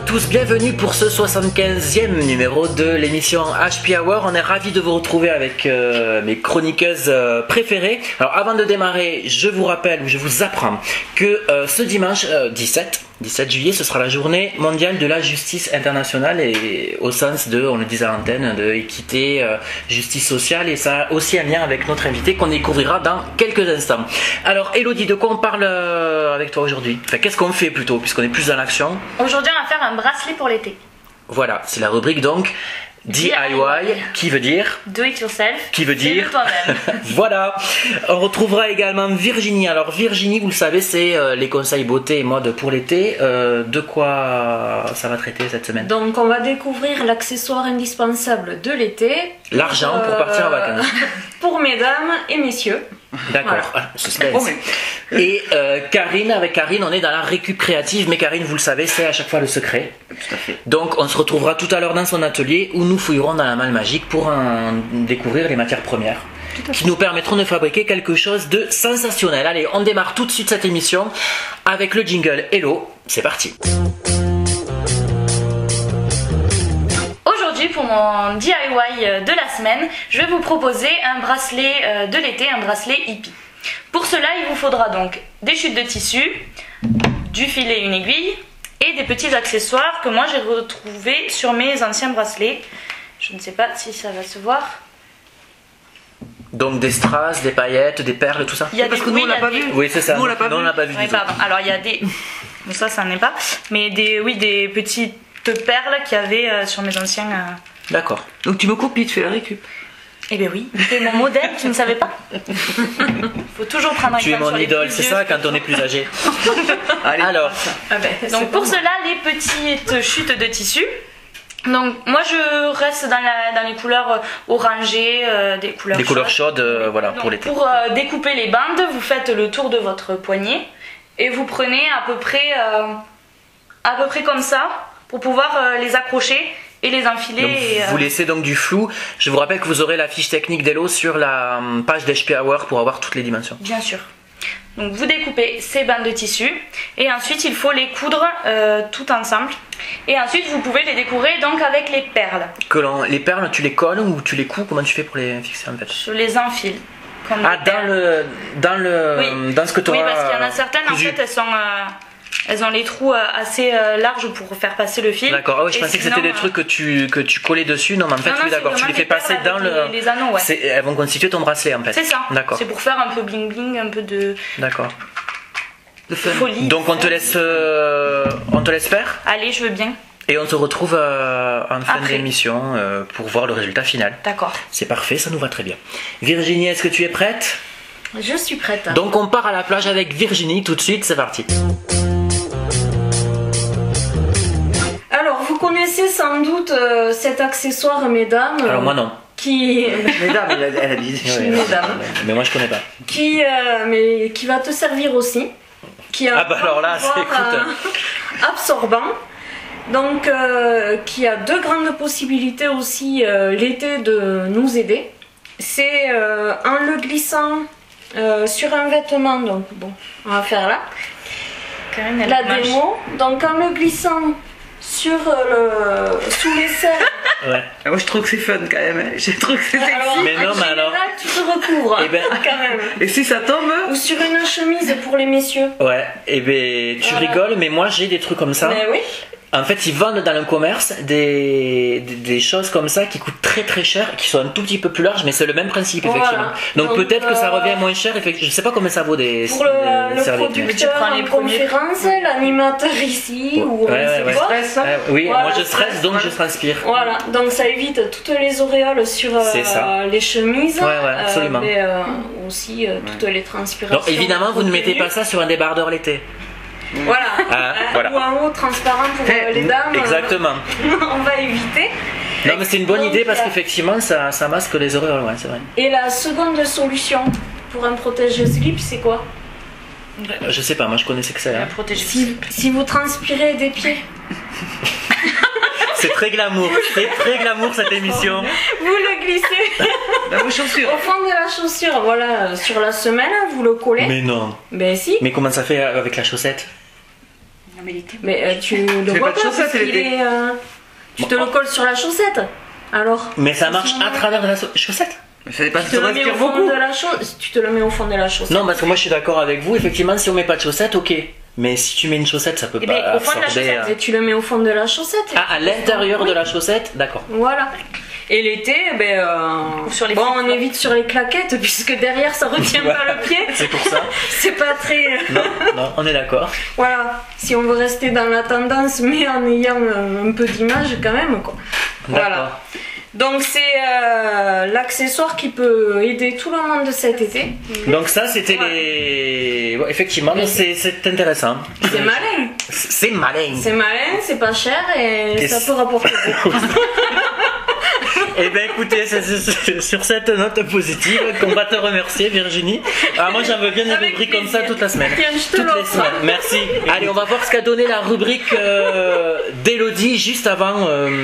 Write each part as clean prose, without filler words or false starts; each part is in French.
tous, bienvenue pour ce 75e numéro de l'émission HP Hour. On est ravis de vous retrouver avec mes chroniqueuses préférées. Alors avant de démarrer, je vous rappelle, je vous apprends que ce dimanche 17 juillet, ce sera la journée mondiale de la justice internationale et au sens de, on le disait à l'antenne, de équité, justice sociale, et ça a aussi un lien avec notre invité qu'on découvrira dans quelques instants. Alors Elodie, de quoi on parle avec toi aujourd'hui? Enfin, qu'est-ce qu'on fait plutôt, puisqu'on est plus dans l'action? Aujourd'hui on va faire un bracelet pour l'été. Voilà, c'est la rubrique donc DIY, qui veut dire Do it yourself, qui veut dire toi-même. Voilà, on retrouvera également Virginie. Alors Virginie, vous le savez, c'est les conseils beauté et mode pour l'été. De quoi ça va traiter cette semaine? Donc on va découvrir l'accessoire indispensable de l'été. L'argent pour partir en vacances. Pour mesdames et messieurs. D'accord, Voilà. suspense. Et Karine, avec Karine, on est dans la récup créative, mais Karine, vous le savez, c'est à chaque fois le secret. Tout à fait. Donc on se retrouvera tout à l'heure dans son atelier où nous fouillerons dans la malle magique pour en découvrir les matières premières qui nous permettront de fabriquer quelque chose de sensationnel. Allez, on démarre tout de suite cette émission avec le jingle Hello, c'est parti. Aujourd'hui pour mon DIY de la semaine, je vais vous proposer un bracelet de l'été, un bracelet hippie. Pour cela, il vous faudra donc des chutes de tissu, du filet, une aiguille et des petits accessoires que moi j'ai retrouvés sur mes anciens bracelets. Je ne sais pas si ça va se voir. Donc des strass, des paillettes, des perles, tout ça. Il y a Parce que nous on l'a pas vu. Oui, c'est ça. Nous on l'a pas vu. On l'a pas vu Oui, du tout. pardon. Alors il y a des... Bon, ça n'en est pas. Mais des petites perles qu'il y avait sur mes anciens... D'accord. Donc tu me copies, tu fais la récup. Eh bien oui, c'est mon modèle, tu ne savais pas? Faut toujours prendre un Tu es exemple mon sur les idole, plus c'est vieux. ça, quand on est plus âgé. Allez. Alors, Donc pour cela, les petites chutes de tissu. Donc moi je reste dans les couleurs orangées, des couleurs chaudes, voilà, Donc, pour l'été. Pour découper les bandes, vous faites le tour de votre poignet et vous prenez à peu près comme ça pour pouvoir les accrocher et les enfiler. Donc, vous laissez donc du flou. Je vous rappelle que vous aurez la fiche technique d'Hello sur la page d'HP Hour pour avoir toutes les dimensions. Bien sûr. Donc vous découpez ces bandes de tissu et ensuite il faut les coudre tout ensemble. Et ensuite vous pouvez les décorer donc avec les perles. Les perles, tu les colles ou tu les couds? Comment tu fais pour les fixer en fait? Je les enfile. Comme Ah, des perles. dans ce que tu auras. Oui, parce qu'il y en a certaines cousu. en fait elles ont les trous assez larges pour faire passer le fil. D'accord, ah oui, je Et pensais que sinon, c'était des trucs que tu collais dessus. Non, mais en fait, non, oui, c'est d'accord, tu vraiment les fais des perles passer avec dans le. les anneaux, ouais. Elles vont constituer ton bracelet en fait. C'est ça. D'accord. C'est pour faire un peu bling bling, un peu de D'accord. folie. Donc on te laisse faire Allez, je veux bien. et on se retrouve en fin Après. d'émission pour voir le résultat final. D'accord. C'est parfait, ça nous va très bien. Virginie, est-ce que tu es prête? Je suis prête. Donc on part à la plage avec Virginie tout de suite, c'est parti. Alors vous connaissez sans doute cet accessoire mesdames. Alors moi non. Qui Mesdames, elle a dit. Ouais, mesdames. mais moi je connais pas. mais qui va te servir aussi. Qui a Ah bah alors là, c'est pouvoir, absorbant. Donc qui a deux grandes possibilités aussi l'été de nous aider. C'est en le glissant sur un vêtement, donc bon, on va faire là Karine, elle la marche. démo. Donc en le glissant sous l'aisselle. Ouais. Ah, moi je trouve que c'est fun quand même. Hein. Je trouve que c'est sexy. Alors, Mais non, en mais alors- général, tu te recouvres Eh ben- quand même. Et si ça tombe? Ou sur une chemise pour les messieurs. Ouais, et ben tu Voilà. rigoles, mais moi j'ai des trucs comme ça. Mais oui. En fait, ils vendent dans le commerce des choses comme ça qui coûtent très très cher, qui sont un tout petit peu plus larges, mais c'est le même principe Voilà. effectivement. Donc, Donc, peut-être que ça revient moins cher. Je sais pas combien ça vaut des Pour le serviettes. mais- producteur Tu prends les en premiers. conférence, l'animateur ici, ou Ouais, on ouais, sait ouais. quoi. Stress, hein. Oui, Voilà, moi je stresse donc je transpire. Voilà, donc ça évite toutes les auréoles sur C'est ça. les chemises. Ouais, ouais, absolument. Mais aussi toutes les transpirations. Donc évidemment, vous ne mettez pas ça sur un débardeur l'été. Voilà. Ah, voilà. Ou un haut transparent pour les dames. Exactement. On va éviter. Non mais c'est une bonne Donc, idée parce qu'effectivement ça masque les auréoles, ouais, c'est vrai. Et la seconde solution pour un protège-slip, c'est quoi? Je sais pas, moi je connaissais que ça. La Hein. protéger. Si vous transpirez des pieds, C'est très glamour, cette émission. vous le glissez Dans vos chaussures. au fond de la chaussure, voilà, sur la semelle, vous le collez. Mais non. Ben si. Mais comment ça fait avec la chaussette? Mais l'été, Mais tu le J'ai vois pas de pas chaussettes parce qu'il l'été. est, tu te le colles sur la chaussette. Alors Mais ça marche à travers la chaussette. Mais ça dépend tu si te tu le mets respires au fond beaucoup. de la chaussette. Tu te le mets au fond de la chaussette. Non, parce que moi je suis d'accord avec vous, effectivement, si on met pas de chaussettes, ok. Mais si tu mets une chaussette, ça peut Eh pas ben, au fond de la absorber, chaussette, Et tu le mets au fond de la chaussette. Ah, à l'intérieur de la chaussette, d'accord. Voilà. Et l'été, Ou sur les bon, flip-flops. on évite sur les claquettes puisque derrière ça retient pas le pied. C'est pour ça. C'est pas très. Non, non, on est d'accord. Voilà. Si on veut rester dans la tendance, mais en ayant un peu d'image quand même, quoi. Voilà. D'accord. Donc c'est l'accessoire qui peut aider tout le monde cet été. Donc ça, c'était Ouais. les... Ouais, effectivement, c'est intéressant. C'est malin. C'est malin. C'est malin, c'est pas cher et Et ça c'est- peut rapporter beaucoup. Eh bien écoutez, c'est sur cette note positive qu'on va te remercier Virginie. Ah, moi j'en veux bien une Avec rubrique comme ça plaisir. toute la semaine. Tiens, je te Toutes les l'offre. semaines. Merci. Allez, on va voir ce qu'a donné la rubrique d'Elodie juste avant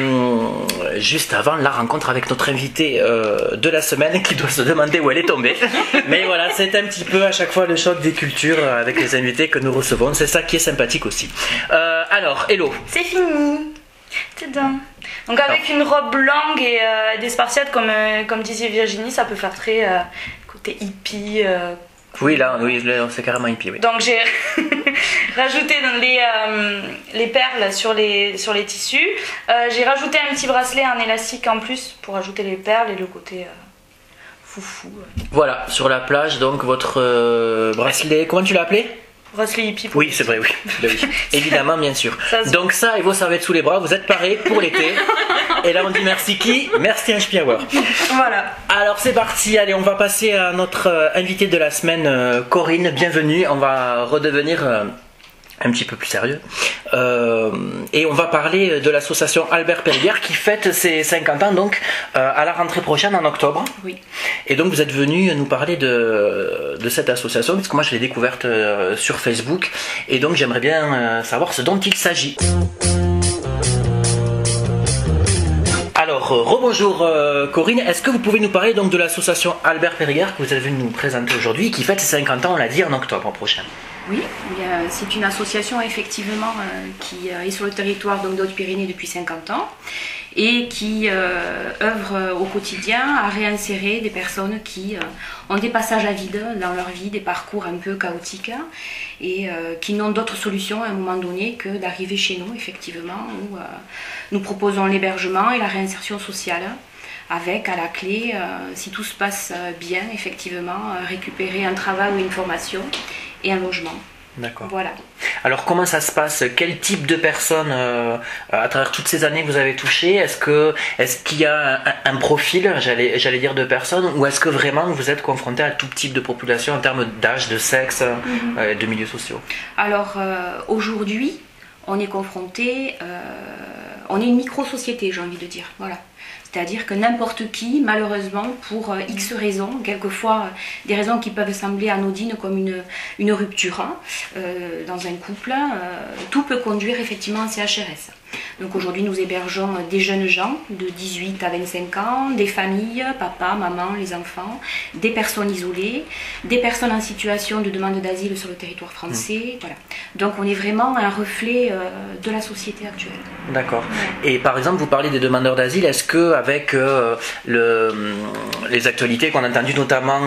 la rencontre avec notre invitée de la semaine qui doit se demander où elle est tombée. Mais voilà, c'est un petit peu à chaque fois le choc des cultures avec les invités que nous recevons. C'est ça qui est sympathique aussi. Alors, Hello. C'est fini. Tadam. Donc avec une robe longue et des spartiates, comme disait Virginie, ça peut faire très côté hippie. Oui, là, oui, c'est carrément hippie, oui. Donc j'ai rajouté dans les perles sur les tissus. J'ai rajouté un petit bracelet en élastique en plus pour ajouter les perles et le côté foufou. Voilà, sur la plage, donc votre bracelet, comment tu l'as appelé? Bracelet hippie. pour Oui, c'est vrai, oui. Ben oui. Évidemment, bien sûr. Ça se Donc ça et vos serviettes sous les bras, vous êtes parés pour l'été. Et là, on dit merci qui? Merci Inspiaware. Voilà. Alors c'est parti, allez, on va passer à notre invitée de la semaine, Corinne, bienvenue. On va redevenir un petit peu plus sérieux. Et on va parler de l'association Albert Périguer qui fête ses 50 ans donc à la rentrée prochaine en octobre. Oui. Et donc vous êtes venu nous parler de cette association parce que moi je l'ai découverte sur Facebook et donc j'aimerais bien savoir ce dont il s'agit. Alors, rebonjour Corinne, est-ce que vous pouvez nous parler donc de l'association Albert Périguer que vous êtes venue nous présenter aujourd'hui qui fête ses 50 ans, on l'a dit, en octobre prochain? Oui, c'est une association effectivement qui est sur le territoire donc, d'Haute-Pyrénées depuis 50 ans et qui œuvre au quotidien à réinsérer des personnes qui ont des passages à vide dans leur vie, des parcours un peu chaotiques et qui n'ont d'autre solution à un moment donné que d'arriver chez nous effectivement où nous proposons l'hébergement et la réinsertion sociale avec à la clé, si tout se passe bien effectivement, récupérer un travail ou une formation et un logement. D'accord. Voilà. Alors comment ça se passe? Quel type de personnes à travers toutes ces années vous avez touché? Est-ce qu'il y a un profil, j'allais dire, de personnes, ou est-ce que vraiment vous êtes confronté à tout type de population en termes d'âge, de sexe, de milieux sociaux? Alors aujourd'hui, on est confronté, on est une micro-société, j'ai envie de dire. Voilà. C'est-à-dire que n'importe qui, malheureusement, pour X raisons, quelquefois des raisons qui peuvent sembler anodines comme une rupture dans un couple, tout peut conduire effectivement à CHRS. Donc aujourd'hui, nous hébergeons des jeunes gens de 18 à 25 ans, des familles, papa, maman, les enfants, des personnes isolées, des personnes en situation de demande d'asile sur le territoire français. Voilà. Donc on est vraiment un reflet de la société actuelle. D'accord. Et par exemple, vous parlez des demandeurs d'asile, est-ce que avec les actualités qu'on a entendues notamment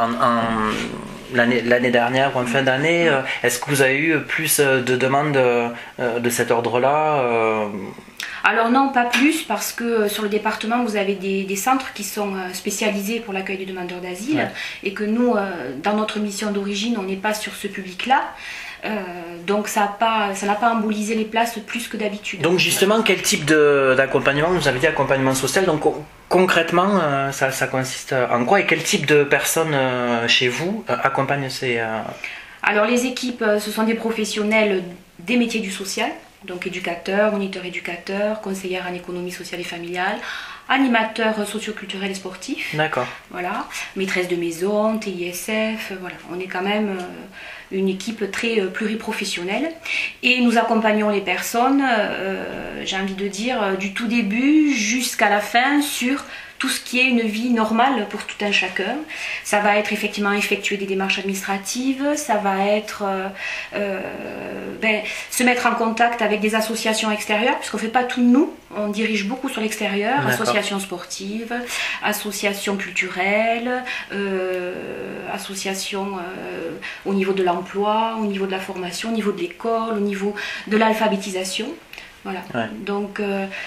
l'année dernière ou en fin d'année, est-ce que vous avez eu plus de demandes de cet ordre-là Alors non, pas plus, parce que sur le département, vous avez des centres qui sont spécialisés pour l'accueil des demandeurs d'asile, Ouais. et que nous, dans notre mission d'origine, on n'est pas sur ce public-là. Donc ça n'a pas embolisé les places plus que d'habitude. Donc justement, quel type d'accompagnement? Vous avez dit accompagnement social, donc concrètement, ça consiste en quoi? Et quel type de personnes chez vous accompagnent ces... Alors les équipes, ce sont des professionnels des métiers du social, donc éducateurs, moniteurs éducateurs, conseillères en économie sociale et familiale, animateurs socioculturels et sportifs, D'accord. voilà, maîtresse de maison, TISF, voilà, on est quand même une équipe très pluriprofessionnelle et nous accompagnons les personnes, j'ai envie de dire, du tout début jusqu'à la fin sur tout ce qui est une vie normale pour tout un chacun. Ça va être effectivement effectuer des démarches administratives, ça va être se mettre en contact avec des associations extérieures, puisqu'on ne fait pas tout nous, on dirige beaucoup sur l'extérieur, associations sportives, associations culturelles, associations au niveau de l'emploi, au niveau de la formation, au niveau de l'école, au niveau de l'alphabétisation. Voilà. Ouais. Donc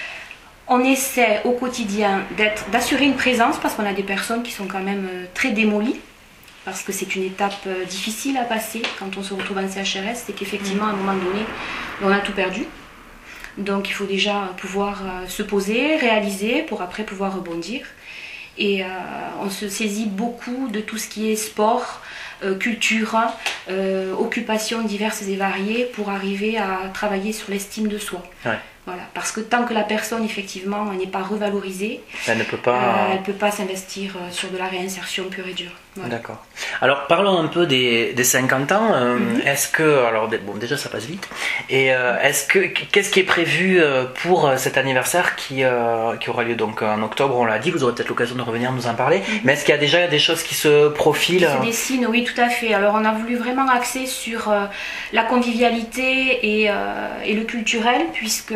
on essaie au quotidien d'assurer une présence, parce qu'on a des personnes qui sont quand même très démolies, parce que c'est une étape difficile à passer quand on se retrouve en CHRS, c'est qu'effectivement à un moment donné on a tout perdu. Donc il faut déjà pouvoir se poser, réaliser, pour après pouvoir rebondir. Et on se saisit beaucoup de tout ce qui est sport, culture, occupations diverses et variées, pour arriver à travailler sur l'estime de soi. Ouais. Voilà. Parce que tant que la personne effectivement n'est pas revalorisée, elle ne peut pas s'investir sur de la réinsertion pure et dure. Voilà. D'accord. Alors parlons un peu des 50 ans. Est-ce que, alors bon, déjà ça passe vite, et qu'est-ce qui est prévu pour cet anniversaire qui aura lieu donc en octobre, on l'a dit, vous aurez peut-être l'occasion de revenir nous en parler, mais est-ce qu'il y a déjà des choses qui se profilent? Qui se dessinent, oui, tout à fait. Alors on a voulu vraiment axer sur la convivialité et le culturel,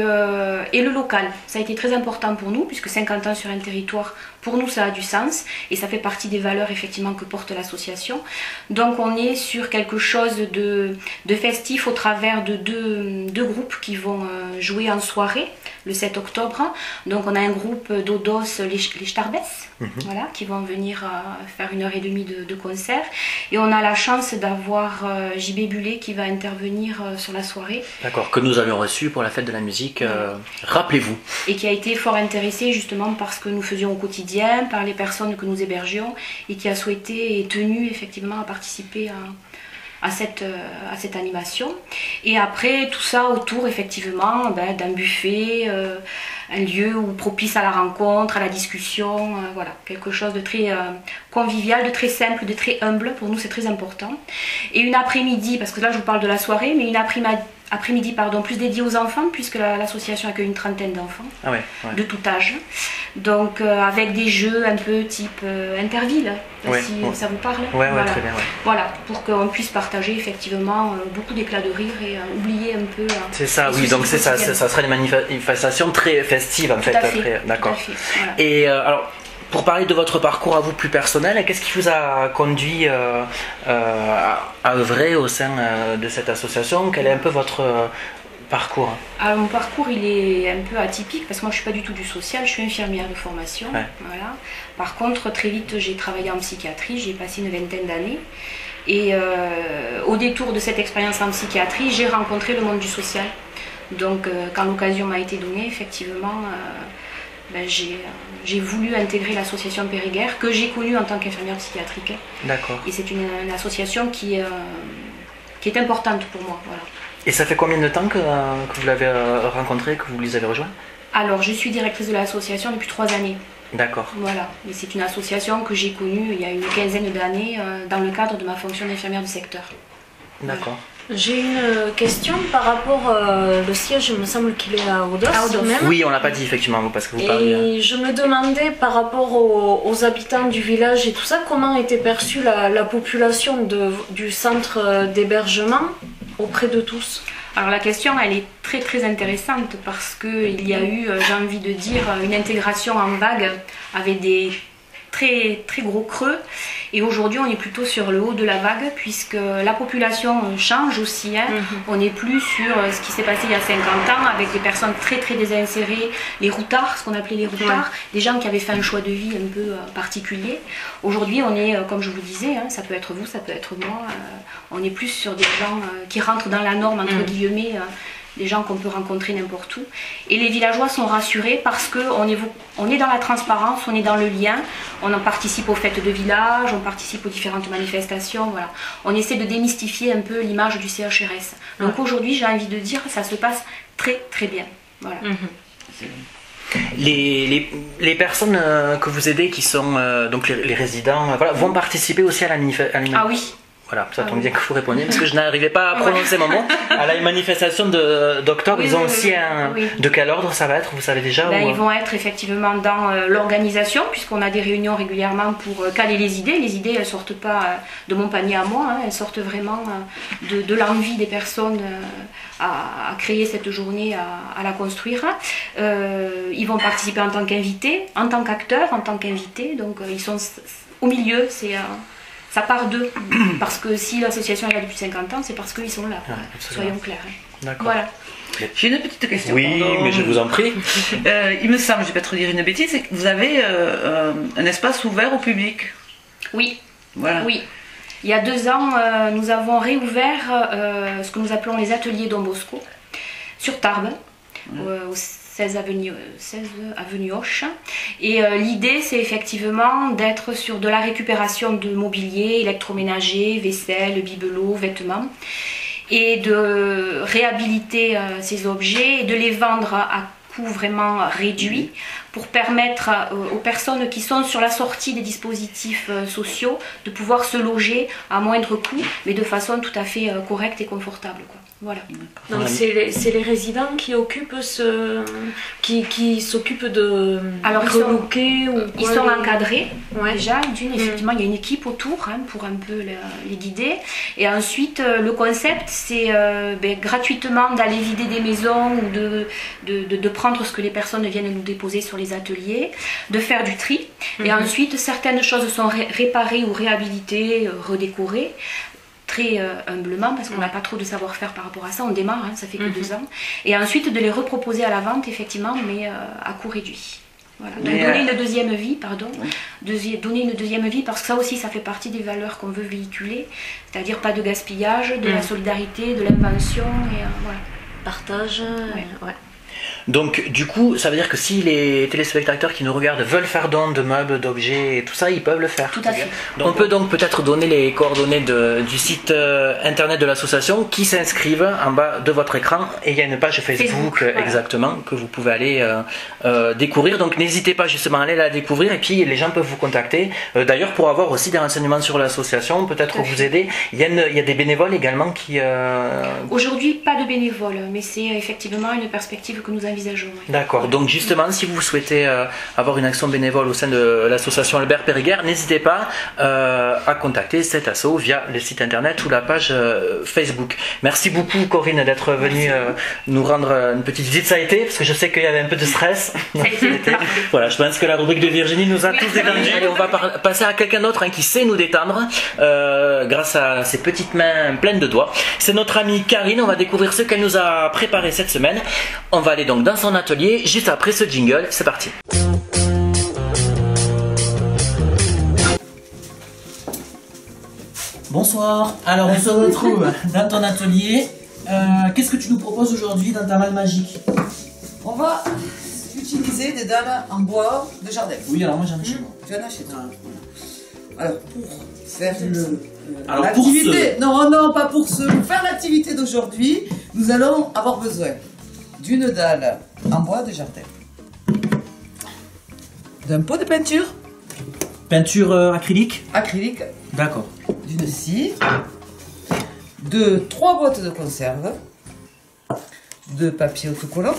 et le local. Ça a été très important pour nous, puisque 50 ans sur un territoire, pour nous ça a du sens, et ça fait partie des valeurs effectivement que porte l'association. Donc on est sur quelque chose de festif au travers de deux groupes qui vont jouer en soirée le 7 octobre. Donc on a un groupe d'Odos, les Starbes, voilà, qui vont venir faire 1h30 de concert, et on a la chance d'avoir JB Bullet qui va intervenir sur la soirée. D'accord, que nous avions reçu pour la fête de la musique, rappelez-vous. Et qui a été fort intéressé justement par ce que nous faisions au quotidien, par les personnes que nous hébergions, et qui a souhaité et tenu effectivement à participer à cette animation. Et après tout ça autour effectivement d'un buffet, un lieu propice à la rencontre, à la discussion, voilà, quelque chose de très convivial, de très simple, de très humble. Pour nous c'est très important. Et une après-midi, parce que là je vous parle de la soirée, mais une après-midi plus dédiée aux enfants, puisque l'association accueille une trentaine d'enfants de tout âge. Donc avec des jeux un peu type Interville, si ça vous parle. Voilà. Très bien. Voilà, pour qu'on puisse partager effectivement beaucoup d'éclats de rire et oublier un peu. C'est ça, oui, donc c'est ça sera une manifestation très festive en fait. D'accord. Voilà. Et alors, pour parler de votre parcours à vous plus personnel, qu'est-ce qui vous a conduit à œuvrer au sein de cette association? Quel est un peu votre parcours? Alors mon parcours il est un peu atypique, parce que moi je suis pas du tout du social, je suis infirmière de formation. Voilà. Par contre très vite j'ai travaillé en psychiatrie, j'ai passé une vingtaine d'années. Et au détour de cette expérience en psychiatrie, j'ai rencontré le monde du social. Donc quand l'occasion m'a été donnée, effectivement, j'ai voulu intégrer l'association Périguerre, que j'ai connue en tant qu'infirmière psychiatrique. D'accord. Et c'est une association qui est importante pour moi. Voilà. Et ça fait combien de temps que vous l'avez rencontré, que vous les avez rejoints? Alors je suis directrice de l'association depuis 3 années. D'accord. Voilà, et c'est une association que j'ai connue il y a une quinzaine d'années dans le cadre de ma fonction d'infirmière du secteur. D'accord. J'ai une question par rapport le siège, il me semble qu'il est à Odos. Même. Oui, on l'a pas dit effectivement, parce que vous parliez. Et je me demandais par rapport aux habitants du village et tout ça, comment était perçue la population du centre d'hébergement auprès de tous? Alors la question elle est très très intéressante, parce qu'il y a eu, j'ai envie de dire, une intégration en vague avec des très très gros creux, et aujourd'hui on est plutôt sur le haut de la vague, puisque la population change aussi. On n'est plus sur ce qui s'est passé il y a 50 ans avec des personnes très très désinsérées, les routards, ce qu'on appelait les routards, des gens qui avaient fait un choix de vie un peu particulier. Aujourd'hui on est, comme je vous disais, ça peut être vous, ça peut être moi, on est plus sur des gens qui rentrent dans la norme entre guillemets, des gens qu'on peut rencontrer n'importe où. Et les villageois sont rassurés parce qu'on est dans la transparence, on est dans le lien, on en participe aux fêtes de village, on participe aux différentes manifestations, voilà. On essaie de démystifier un peu l'image du CHRS. Donc aujourd'hui, j'ai envie de dire, ça se passe très très bien. Voilà. Les personnes que vous aidez, qui sont donc les résidents, vont participer aussi à l'animation. Ah oui. Voilà, ça tombe bien que vous répondiez parce que je n'arrivais pas à prononcer mon mot. À la manifestation d'octobre, ils ont aussi un. De quel ordre ça va être, vous savez déjà Ben, ou... Ils vont être effectivement dans l'organisation, puisqu'on a des réunions régulièrement pour caler les idées. Les idées, elles sortent pas de mon panier à moi, hein, elles sortent vraiment de l'envie des personnes à créer cette journée, à la construire. Ils vont participer en tant qu'invités, en tant qu'acteurs, en tant qu'invités. Donc ils sont au milieu, ça part d'eux. Parce que si l'association est là depuis 50 ans, c'est parce qu'ils sont là. Ouais, soyons clairs. D'accord. Voilà. J'ai une petite question. Oui, pardon. mais je vous en prie. Il me semble, je vais pas trop dire une bêtise, c'est que vous avez un espace ouvert au public. Oui. Voilà. Oui. Il y a 2 ans, nous avons réouvert ce que nous appelons les ateliers Don Bosco sur Tarbes, au 16 avenue Hoche. Et l'idée, c'est effectivement d'être sur de la récupération de mobilier, électroménager, vaisselle, bibelots, vêtements, et de réhabiliter ces objets et de les vendre à coût vraiment réduit pour permettre aux personnes qui sont sur la sortie des dispositifs sociaux de pouvoir se loger à moindre coût, mais de façon tout à fait correcte et confortable, quoi. Voilà. Donc c'est les résidents qui occupent qui s'occupent de relooker ou ils quoi, sont encadrés Ouais. déjà. Effectivement, il y a une équipe autour pour un peu les guider. Et ensuite, le concept, c'est gratuitement d'aller vider des maisons ou de prendre ce que les personnes viennent nous déposer sur les ateliers, de faire du tri. Et ensuite, certaines choses sont réparées ou réhabilitées, redécorées. Très humblement, parce qu'on n'a pas trop de savoir-faire par rapport à ça, on démarre, ça fait que 2 ans, et ensuite de les reproposer à la vente, effectivement, mais à coût réduit. Voilà. Donc donner une deuxième vie, donner une deuxième vie, parce que ça aussi, ça fait partie des valeurs qu'on veut véhiculer, c'est-à-dire pas de gaspillage, de la solidarité, de l'invention, et voilà. Partage. Ouais. Donc du coup, ça veut dire que si les téléspectateurs qui nous regardent veulent faire don de meubles, d'objets et tout ça, ils peuvent le faire. Tout à fait. Donc, on peut donc peut-être donner les coordonnées du site internet de l'association qui s'inscrivent en bas de votre écran, et il y a une page Facebook voilà. exactement que vous pouvez aller découvrir. Donc n'hésitez pas justement à aller la découvrir, et puis les gens peuvent vous contacter. D'ailleurs, pour avoir aussi des renseignements sur l'association, peut-être vous aider. Il y a des bénévoles également qui... Aujourd'hui, pas de bénévoles, mais c'est effectivement une perspective que nous envisageons. D'accord, donc justement, si vous souhaitez avoir une action bénévole au sein de l'association Albert Périguer, n'hésitez pas à contacter cet asso via le site internet ou la page Facebook. Merci beaucoup Corinne d'être venue nous rendre une petite visite. Ça a été, parce que je sais qu'il y avait un peu de stress. Voilà, je pense que la rubrique de Virginie nous a tous détendus. Allez, on va passer à quelqu'un d'autre qui sait nous détendre grâce à ses petites mains pleines de doigts. C'est notre amie Karine, on va découvrir ce qu'elle nous a préparé cette semaine. On va aller donc dans son atelier juste après ce jingle, c'est parti. Bonsoir, alors on se retrouve dans ton atelier. Qu'est-ce que tu nous proposes aujourd'hui dans ta malle magique? On va utiliser des dalles en bois de jardin. Oui, alors moi j'en ai chez moi. Tu en as chez toi. Alors pour faire Alors, pour l'activité, non, pas pour ce. Pour faire l'activité d'aujourd'hui, nous allons avoir besoin d'une dalle en bois de jardin, d'un pot de peinture Peinture acrylique? acrylique, D'accord. d'une scie, de 3 boîtes de conserve, de papier autocollant,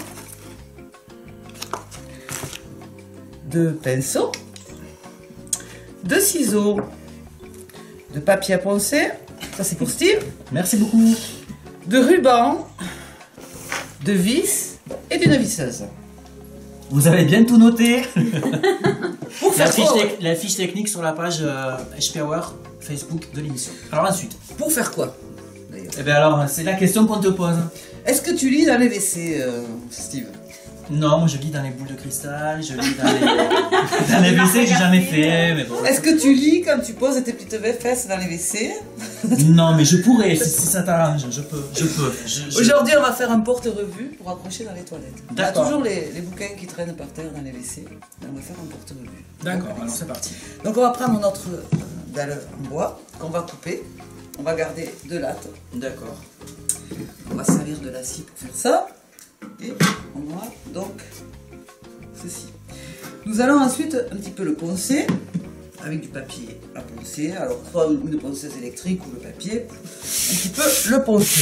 de pinceaux, de ciseaux, de papier à poncer, ça c'est pour Steve, Merci beaucoup. de ruban, de vis et d'une visseuse. Vous avez bien tout noté. Pour faire quoi, La fiche technique sur la page HP Hour Facebook de l'émission. Alors ensuite, Pour faire quoi d'ailleurs? eh bien alors c'est la question qu'on te pose. Est-ce que tu lis dans les WC, Steve? Non, moi je lis dans les boules de cristal, je lis dans les WC, j'ai jamais fait, mais bon. Est-ce que tu lis quand tu poses tes petites fesses dans les WC? Non, mais je pourrais, si ça t'arrange, je peux. Aujourd'hui, on va faire un porte-revue pour accrocher dans les toilettes. On a D'accord. toujours les bouquins qui traînent par terre dans les WC. On va faire un porte-revue. D'accord, alors c'est parti. Donc on va prendre notre dalle en bois qu'on va couper. On va garder de latte. D'accord. On va servir de la scie pour faire ça. Et on a donc ceci. Nous allons ensuite un petit peu le poncer avec du papier à poncer. Alors, soit une ponceuse électrique ou le papier, un petit peu le poncer.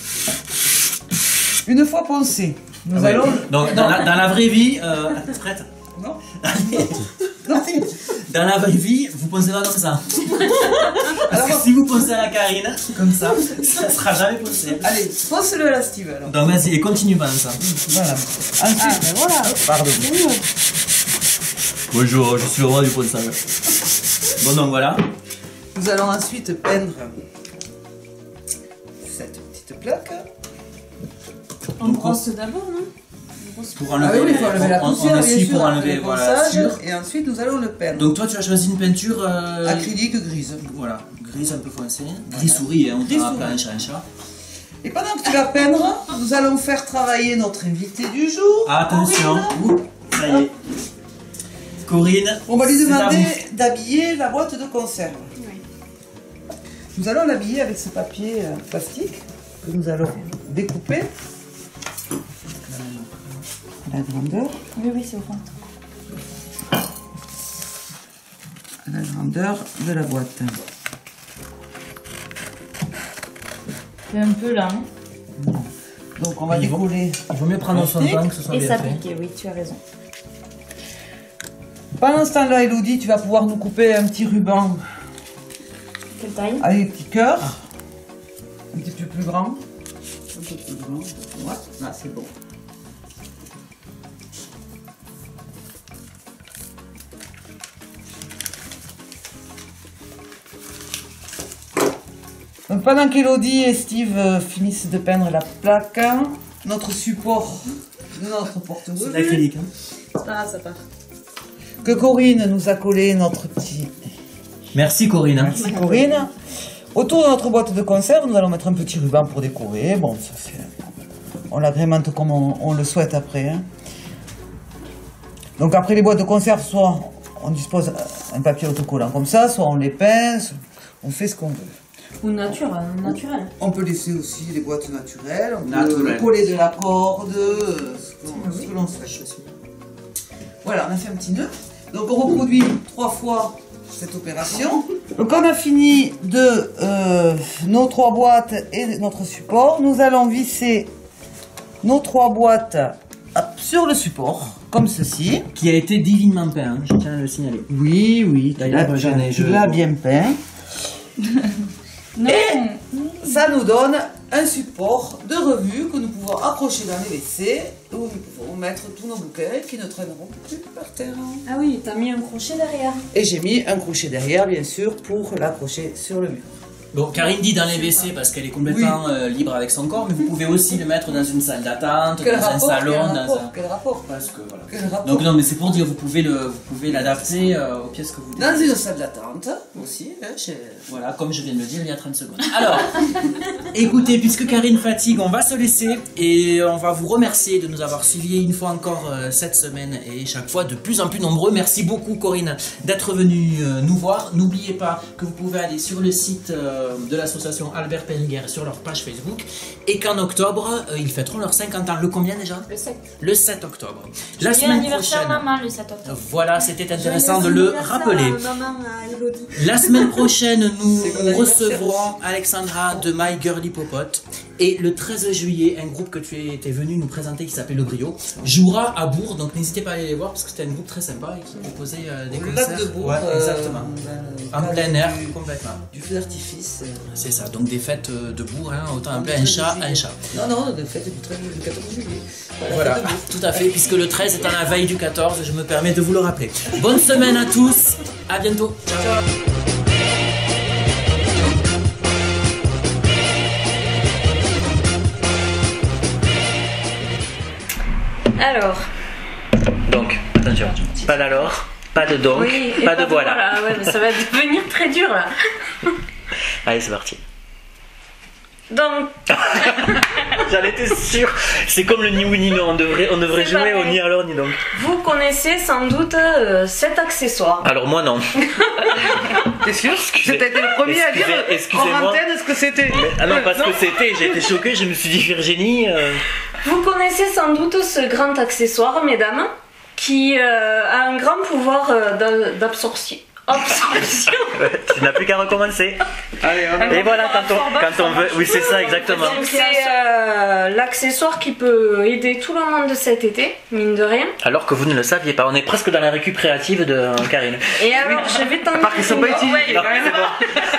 Une fois poncé, nous allons... Donc, dans la vraie vie, t'es prête? Non. Non. Dans la vraie vie, vous pensez pas comme ça. Parce que si vous pensez à la Karine, comme ça sera jamais possible. Allez, ponce-le là, Steve. Alors. Donc vas-y, et continue dans ça. Voilà. Ensuite, ben voilà. Pardon. Bonjour, je suis le roi du ponçage. Bon, donc voilà. Nous allons ensuite peindre cette petite plaque. On brosse d'abord, non? Pour enlever, Ah oui, il faut enlever la poussière, on bien sûr, pour enlever, le voilà, ponçage, sûr. et ensuite nous allons le peindre. Donc toi, tu as choisi une peinture Acrylique grise. voilà, grise un peu foncée, gris souris, hein, on Gris peut appeler souris. un chat. Et pendant que tu vas peindre, nous allons faire travailler notre invité du jour. Attention, ouh, ça y est. Corinne, On va lui c'est à demander vous. d'habiller la boîte de conserve. Nous allons l'habiller avec ce papier plastique que nous allons découper à la grandeur. Oui, oui, c'est au ventre. À la grandeur de la boîte. C'est un peu lent. Donc on va Il vaut- décoller. Il vaut mieux prendre son Plastique. temps que ce soit Et bien fait. s'appliquer, oui, tu as raison. Pendant ce temps-là, Elodie, tu vas pouvoir nous couper un petit ruban Quelle taille? avec des petits cœurs. Un petit peu plus grand. Un peu plus grand. Ouais, là c'est bon. Donc pendant qu'Elodie et Steve finissent de peindre la plaque, notre support de notre C'est porte-revue, l'acrylique. Hein. C'est pas grave, ça part. que Corinne nous a collé notre petit... Merci Corinne. Hein. Merci Corinne. Autour de notre boîte de conserve, nous allons mettre un petit ruban pour décorer. Bon, ça c'est... On l'agrémente comme on le souhaite après. Hein. Donc après les boîtes de conserve, soit on dispose un papier autocollant comme ça, soit on les pince, on fait ce qu'on veut. Ou naturel. On peut laisser aussi les boîtes naturelles, on peut Naturelles. coller de la corde, ce que l'on souhaite. Voilà, on a fait un petit nœud. Donc on reproduit 3 fois cette opération. Donc on a fini de nos 3 boîtes et notre support. Nous allons visser nos 3 boîtes sur le support, comme ceci. Qui a été divinement peint, hein, je tiens à le signaler. Oui, oui, D'ailleurs, j'en ai- tu je- l'as bien peint. Non. Ça nous donne un support de revue que nous pouvons accrocher dans les WC, où nous pouvons mettre tous nos bouquets qui ne traîneront plus par terre. Ah oui, t'as mis un crochet derrière. Et j'ai mis un crochet derrière, bien sûr, pour l'accrocher sur le mur. Bon, Karine dit dans les WC parce qu'elle est complètement libre avec son corps, mais vous pouvez aussi le mettre dans une salle d'attente, dans un salon, dans un... Quel rapport Parce que voilà. Quel rapport Donc non, mais c'est pour dire, vous pouvez l'adapter aux pièces que vous voulez. Dans une salle d'attente aussi, hein, Voilà, comme je viens de le dire il y a 30 secondes. Alors, écoutez, puisque Karine fatigue, on va se laisser et on va vous remercier de nous avoir suivis une fois encore cette semaine et chaque fois de plus en plus nombreux. Merci beaucoup Corinne d'être venue nous voir. N'oubliez pas que vous pouvez aller sur le site de l'association Albert Périguer sur leur page Facebook et qu'en octobre, ils fêteront leurs 50 ans. Le combien déjà? Le 7. Le 7 octobre. La Joyeux semaine anniversaire prochaine. maman le 7 octobre. Voilà, c'était intéressant de le rappeler. Maman Elodie. La semaine prochaine, nous C'est mon anniversaire. recevrons Alexandra de My Girly Popote. Et le 13 juillet, un groupe que tu étais venu nous présenter qui s'appelle Le Brio jouera à Bourg. Donc n'hésitez pas à aller les voir parce que c'était un groupe très sympa et qui proposait des Au concerts. lac de Bourg, Ouais, exactement. dans En le plein cadre air, du- complètement. Du feu d'artifice. C'est ça, donc des fêtes de Bourg, hein, autant appeler un chat un chat. Non, non, des fêtes du 14 juillet. Voilà, fête de Bourg. tout à fait, puisque le 13 est à la veille du 14, je me permets de vous le rappeler. Bonne semaine à tous, à bientôt. Ciao. Alors, Donc, attention, pas d'alors, pas de donc, oui, et pas de voilà. Ouais, mais ça va devenir très dur là. Allez, c'est parti. Donc, J'en étais sûr. C'est comme le ni oui ni non. On devrait C'est jouer pareil. au ni alors ni donc. vous connaissez sans doute cet accessoire. Alors moi non. T'es sûr? C'était le premier à dire Excusez-moi. en antenne ce que c'était. Ah non, parce que c'était, j'ai été choqué, je me suis dit Virginie. Vous connaissez sans doute ce grand accessoire, mesdames, qui a un grand pouvoir d'absorption. Absorption. Tu n'as plus qu'à recommencer. Allez, on Et voilà, quand on veut. Oui, c'est ça, exactement. Donc c'est l'accessoire qui peut aider tout le monde de cet été, mine de rien. Alors que vous ne le saviez pas, on est presque dans la récupérative de Karine. Et alors, je vais t'en Par qu'ils sont pas utilisés. Non, c'est bon.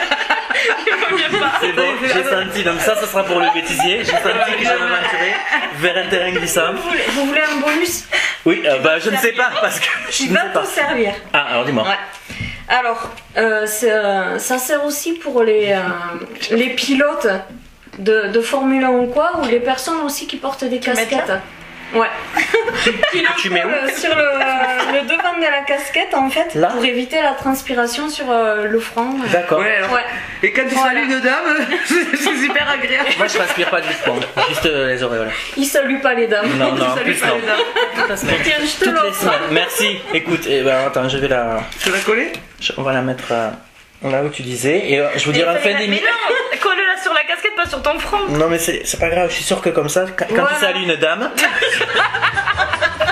C'est bon, j'ai senti. Donc ça, ce sera pour le bêtisier. J'ai senti que je m'aventurais vers un terrain glissant. Vous voulez un bonus? Oui, bah je ne sais pas parce que je Il ne va sais pas. te servir. Ah, alors dis-moi. Ouais. Alors, ça sert aussi pour les pilotes de Formule 1 ou quoi, ou les personnes aussi qui portent des casquettes. Ouais. Tu mets où Sur le devant de la casquette, en fait, Là pour éviter la transpiration sur le front. D'accord. Ouais, alors. Ouais. Et quand tu Voilà. salues une dame, c'est super agréable. Moi, je transpire pas du front, juste les auréoles. Il salue pas les dames. Non, non, en Salut, plus non. les dames. Toute la semaine. Tiens, je te Toutes les l'offre. semaines. Merci. Écoute, attends, je vais la. Tu l'as collé? On va la mettre là où tu disais. Et je vous dirai en fin Mais d'émission. non, colle-la sur la casquette, pas sur ton front. Non, mais c'est pas grave, je suis sûr que comme ça, quand tu Voilà. salues une dame.